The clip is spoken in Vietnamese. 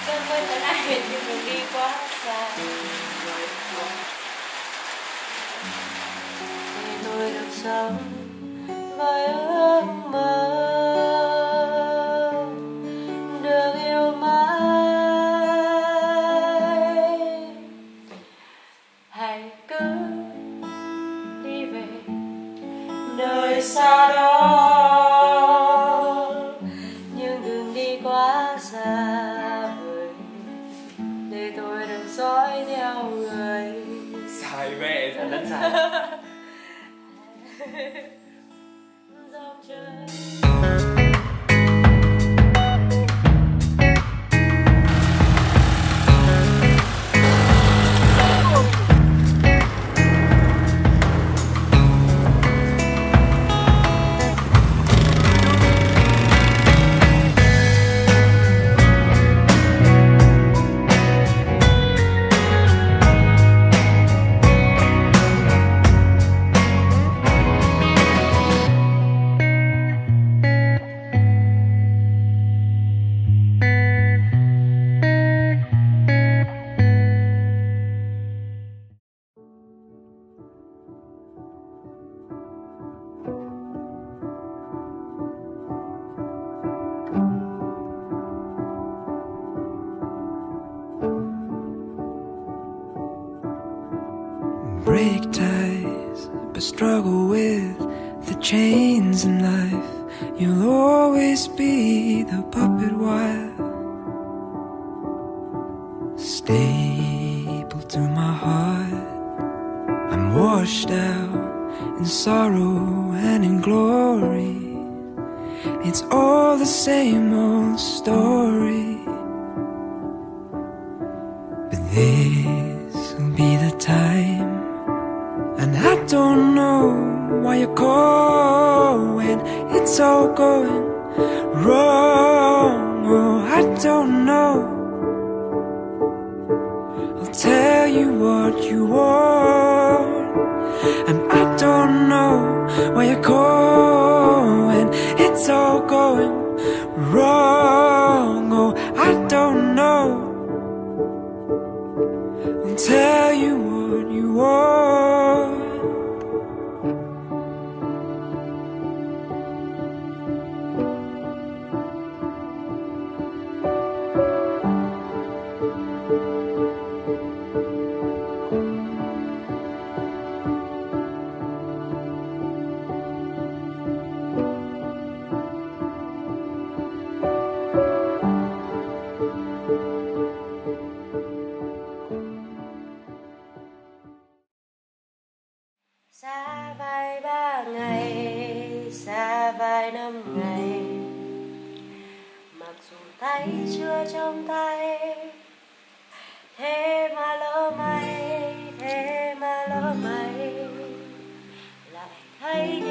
cơn mưa tới lại nhưng mình đi quá xa để tôi được sống với ước mơ được yêu mãi. Hãy cứ đi về nơi xa đó nhưng đừng đi quá xa vời để tôi được dõi theo người. Sai mẹ ra đất sai. Dòng trời break ties, but struggle with the chains in life. You'll always be the puppet wire, staple to my heart. I'm washed out in sorrow and in glory. It's all the same old story, but this will be the time. And I don't know why you're going, it's all going wrong. Oh, I don't know. I'll tell you what you want, and I don't know why you're going, it's all going wrong. Oh, I don't know. I'll tell you what you want. xa vài 3 ngày, xa vài 5 ngày, mặc dù tay chưa trong tay, thế mà lỡ may, thế mà lỡ may, lại thấy